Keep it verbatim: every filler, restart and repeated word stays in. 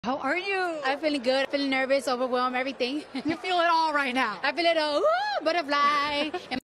How are you? I'm feeling good, feeling nervous, overwhelmed, everything. You feel it all right now. I feel it all, woo, butterfly.